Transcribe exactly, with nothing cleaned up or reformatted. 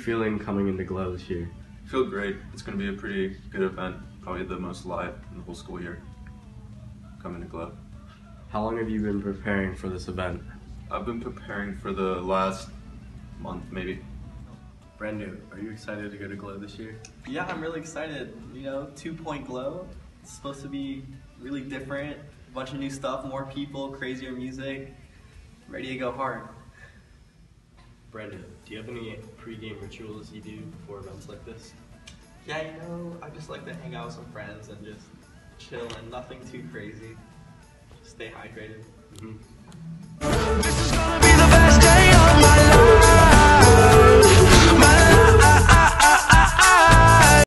feeling coming into Glow this year? I feel great. It's going to be a pretty good event. Probably the most live in the whole school year. Coming to Glow. How long have you been preparing for this event? I've been preparing for the last month, maybe. Brandon, are you excited to go to Glow this year? Yeah, I'm really excited. You know, two-point Glow. It's supposed to be really different. A bunch of new stuff, more people, crazier music. Ready to go hard. Brandon, do you have any pre-game rituals you do before events like this? Yeah, you know, I just like to hang out with some friends and just chill and nothing too crazy. Stay hydrated. Mm-hmm.